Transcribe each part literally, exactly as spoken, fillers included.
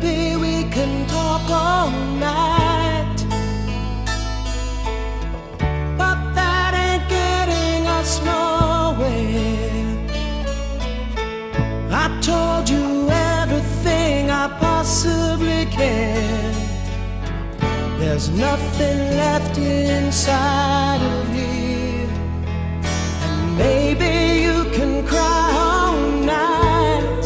maybe we can talk all night, but that ain't getting us nowhere. I told you everything I possibly can. There's nothing left inside of here, and maybe you can cry all night,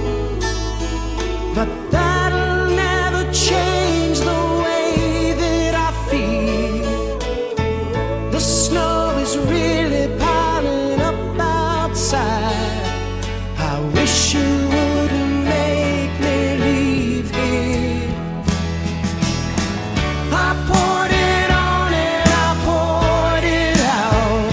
but that'll never change the way that I feel. The snow is really piling up outside. I wish you wouldn't make me leave here. I poured it on and I poured it out.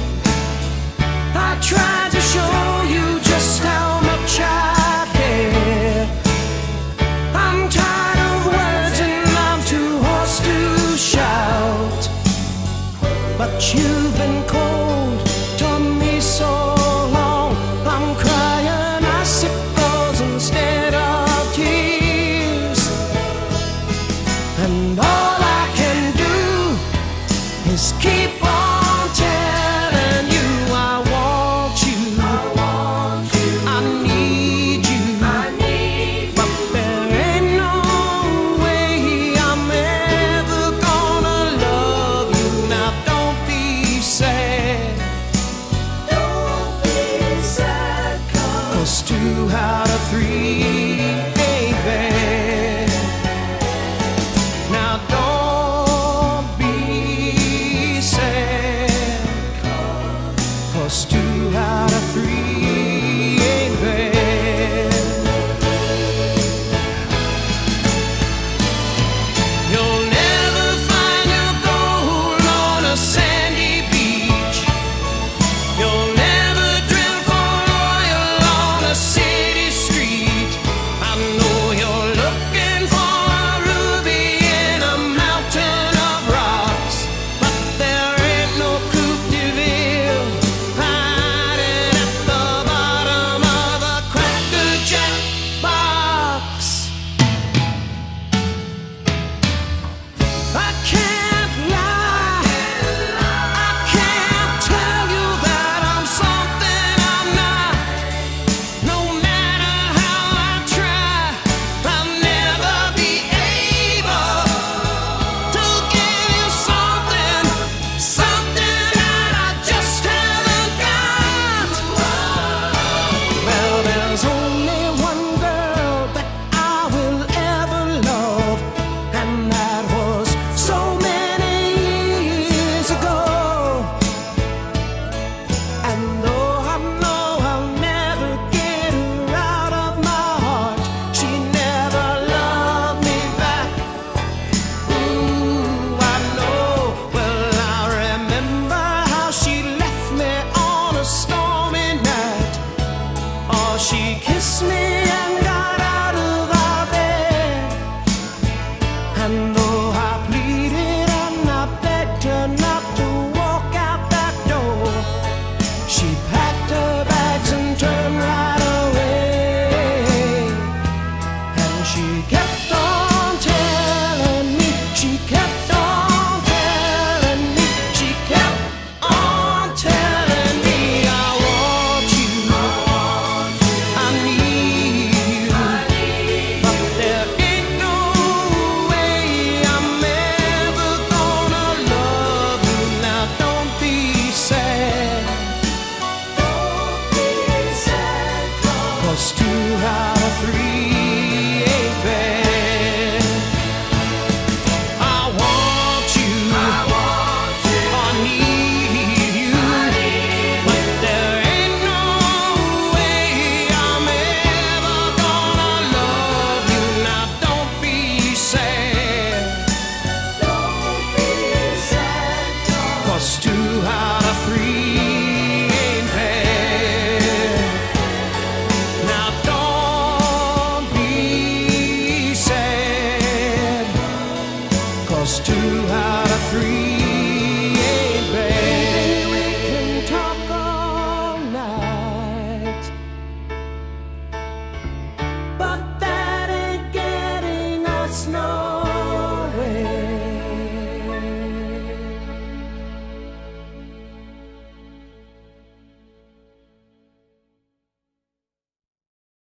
I tried to show you just how much I care. I'm tired of words and I'm too hoarse to shout, but you've been cold to me so long. I'm crying icicles instead of tears, and all I can do is keep on telling you I want you, I want you, I need you, I need but you. There ain't no way I'm ever gonna love you. Now don't be sad, don't be sad, 'cause two out of three ain't bad. Now don't be sad, 'cause two out of three ain't bad. You'll never find your gold on a sandy beach. You'll never drill for oil on a city street. I know you're looking for a ruby in a mountain of rocks, but there ain't no Coupe de Ville hiding at the bottom of a Cracker Jack box. I can't lie, I can't tell you that I'm something I'm not. No matter how I try, I'll never be able to give you something, something that I just haven't got. Well, there's only one girl that I will ever love, and that was so many years ago. And though I know I'll never get her out of my heart, she never loved me back. Ooh, I know. Well, I remember how she left me on a stormy night. Oh, she kissed me and got out of our bed, and though I pleaded and I begged her not to walk out that door, she packed her bags and turned right away. And she kept on telling me, she kept on telling me, she kept on telling me I want you, I want you, I need you, I need but there ain't no way I'm ever gonna love you. Now don't be sad, don't be sad, 'cause two out of three ain't bad. I want you, I want you, I need you, I need but there ain't no way I'm ever gonna love you. Now don't be sad, don't be sad, 'cause two out of three ain't bad. Now don't be sad, 'cause two out of three